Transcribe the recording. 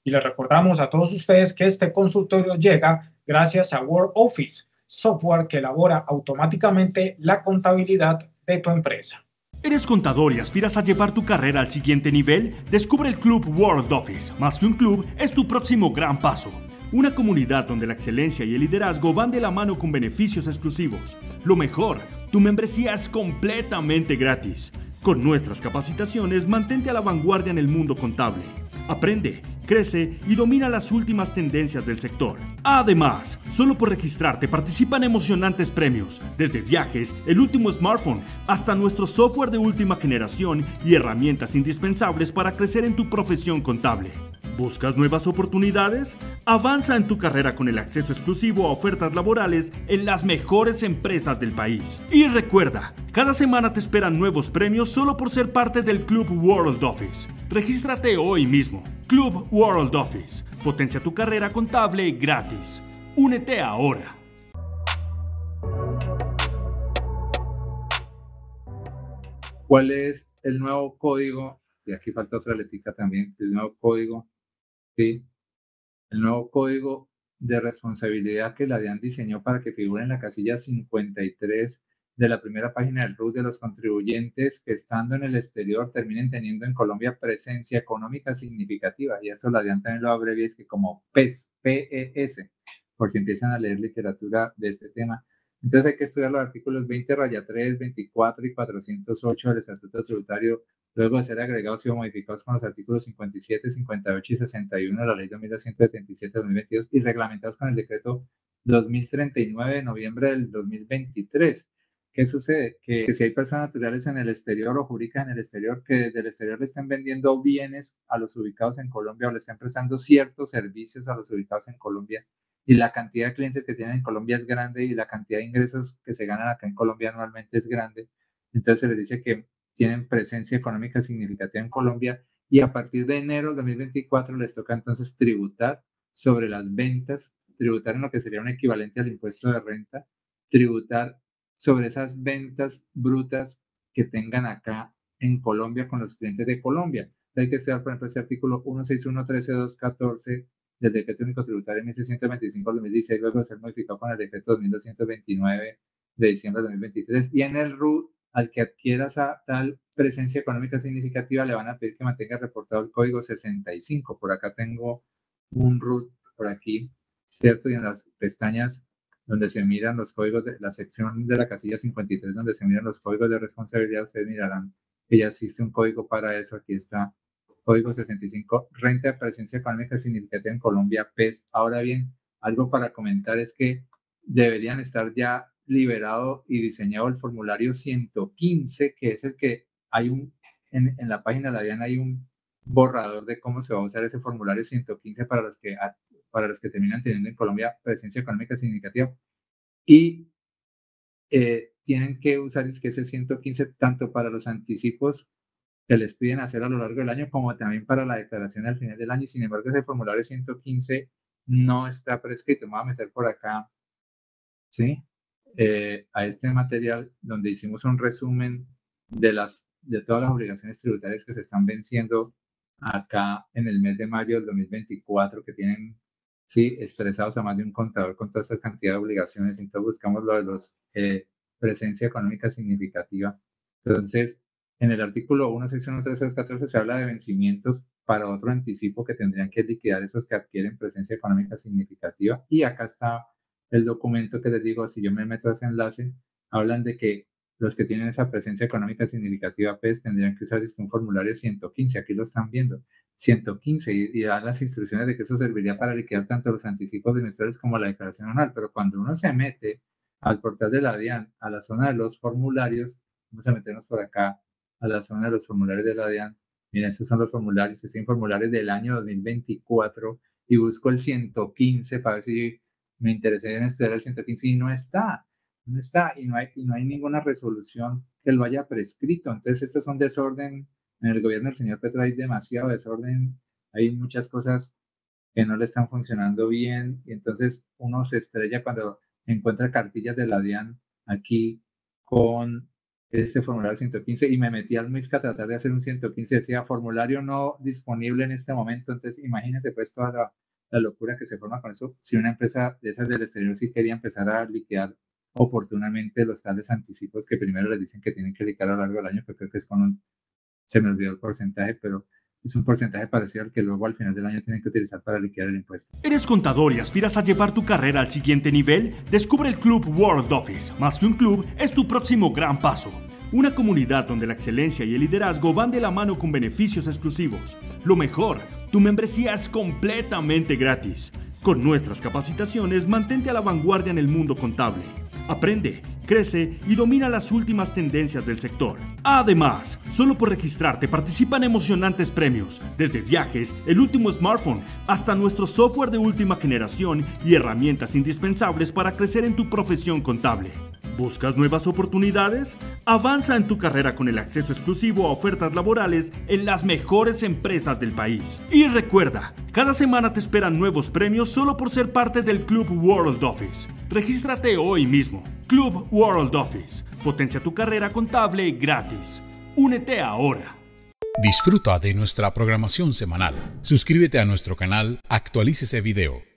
Y les recordamos a todos ustedes que este consultorio llega gracias a Word Office, software que elabora automáticamente la contabilidad de tu empresa. ¿Eres contador y aspiras a llevar tu carrera al siguiente nivel? Descubre el Club World Office. Más que un club, es tu próximo gran paso. Una comunidad donde la excelencia y el liderazgo van de la mano con beneficios exclusivos. Lo mejor, tu membresía es completamente gratis. Con nuestras capacitaciones, mantente a la vanguardia en el mundo contable. Aprende, crece y domina las últimas tendencias del sector. Además, solo por registrarte participan emocionantes premios, desde viajes, el último smartphone, hasta nuestro software de última generación y herramientas indispensables para crecer en tu profesión contable. ¿Buscas nuevas oportunidades? Avanza en tu carrera con el acceso exclusivo a ofertas laborales en las mejores empresas del país. Y recuerda, cada semana te esperan nuevos premios solo por ser parte del Club World Office. Regístrate hoy mismo. Club World Office. Potencia tu carrera contable gratis. Únete ahora. ¿Cuál es el nuevo código? Y aquí falta otra letica también, el nuevo código, ¿sí? El nuevo código de responsabilidad que la DIAN diseñó para que figure en la casilla 53 de la primera página del RUT de los contribuyentes que estando en el exterior terminen teniendo en Colombia presencia económica significativa. Y esto la DIAN también lo abrevia, es que como PES, PES, por si empiezan a leer literatura de este tema. Entonces hay que estudiar los artículos 20-3, 24 y 408 del Estatuto Tributario, luego de ser agregados y o modificados con los artículos 57, 58 y 61 de la Ley 2277-2022 y reglamentados con el decreto 2039 de noviembre del 2023. ¿Qué sucede? Que si hay personas naturales en el exterior o jurídicas en el exterior que desde el exterior le estén vendiendo bienes a los ubicados en Colombia o le estén prestando ciertos servicios a los ubicados en Colombia y la cantidad de clientes que tienen en Colombia es grande y la cantidad de ingresos que se ganan acá en Colombia anualmente es grande, entonces se les dice que tienen presencia económica significativa en Colombia y a partir de enero de 2024 les toca entonces tributar sobre las ventas, tributar en lo que sería un equivalente al impuesto de renta, tributar sobre esas ventas brutas que tengan acá en Colombia con los clientes de Colombia. Hay que estudiar, por ejemplo, este artículo 161.13.2.14 del Decreto Único Tributario 1625-2016, luego de ser modificado con el Decreto 2229 de diciembre de 2023, y en el RUT al que adquiera esa tal presencia económica significativa le van a pedir que mantenga reportado el código 65. Por acá tengo un RUT por aquí, ¿cierto? Y en las pestañas donde se miran los códigos de la sección de la casilla 53, donde se miran los códigos de responsabilidad, ustedes mirarán que ya existe un código para eso. Aquí está, código 65, renta de presencia económica significativa en Colombia, PES. Ahora bien, algo para comentar es que deberían estar ya liberado y diseñado el formulario 115, que es el que hay en la página de la DIAN hay un borrador de cómo se va a usar ese formulario 115 para los que terminan teniendo en Colombia presencia económica significativa. Y tienen que usar es que ese 115 tanto para los anticipos que les piden hacer a lo largo del año como también para la declaración al final del año. Y sin embargo, ese formulario 115 no está prescrito. Me voy a meter por acá, ¿sí? A este material donde hicimos un resumen de todas las obligaciones tributarias que se están venciendo acá en el mes de mayo del 2024, que tienen, sí, estresados a más de un contador con toda esta cantidad de obligaciones. Entonces buscamos lo de los presencia económica significativa. Entonces, en el artículo 161.13.14 se habla de vencimientos para otro anticipo que tendrían que liquidar esos que adquieren presencia económica significativa. Y acá está el documento que les digo, si yo me meto a ese enlace, hablan de que los que tienen esa presencia económica significativa, pues tendrían que usar un formulario 115, aquí lo están viendo, 115, y dan las instrucciones de que eso serviría para liquidar tanto los anticipos trimestrales como la declaración anual, pero cuando uno se mete al portal de la DIAN, a la zona de los formularios, vamos a meternos por acá, a la zona de los formularios de la DIAN, miren, estos son los formularios, estos son formularios del año 2024, y busco el 115 para ver si me interesé en estudiar el 115 y no está, no está, y no hay ninguna resolución que lo haya prescrito. Entonces, esto es un desorden. En el gobierno del señor Petro hay demasiado desorden, hay muchas cosas que no le están funcionando bien, y entonces uno se estrella cuando encuentra cartillas de la DIAN aquí con este formulario 115 y me metí al MISC a tratar de hacer un 115, decía formulario no disponible en este momento. Entonces imagínense pues toda la locura que se forma con eso. Si una empresa de esas del exterior sí quería empezar a liquidar oportunamente los tales anticipos que primero les dicen que tienen que liquidar a lo largo del año, pero creo que es se me olvidó el porcentaje, pero es un porcentaje parecido al que luego al final del año tienen que utilizar para liquidar el impuesto. ¿Eres contador y aspiras a llevar tu carrera al siguiente nivel? Descubre el Club World Office. Más que un club, es tu próximo gran paso. Una comunidad donde la excelencia y el liderazgo van de la mano con beneficios exclusivos. Lo mejor, tu membresía es completamente gratis. Con nuestras capacitaciones, mantente a la vanguardia en el mundo contable. Aprende, crece y domina las últimas tendencias del sector. Además, solo por registrarte participan emocionantes premios, desde viajes, el último smartphone, hasta nuestro software de última generación y herramientas indispensables para crecer en tu profesión contable. ¿Buscas nuevas oportunidades? Avanza en tu carrera con el acceso exclusivo a ofertas laborales en las mejores empresas del país. Y recuerda, cada semana te esperan nuevos premios solo por ser parte del Club World Office. Regístrate hoy mismo. Club World Office. Potencia tu carrera contable gratis. Únete ahora. Disfruta de nuestra programación semanal. Suscríbete a nuestro canal, actualícese video.